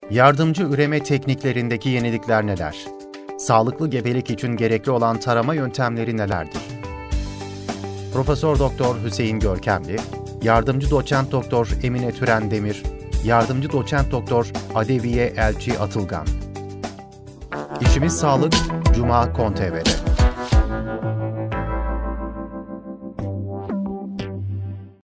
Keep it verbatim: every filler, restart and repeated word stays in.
Yardımcı üreme tekniklerindeki yenilikler neler? Sağlıklı gebelik için gerekli olan tarama yöntemleri nelerdir? Profesör Doktor Hüseyin Görkemli, Yardımcı Doçent Doktor Emine Türen Demir, Yardımcı Doçent Doktor Adeviye Elçi Atılgan. İşimiz Sağlık, Cuma Kon T V'de.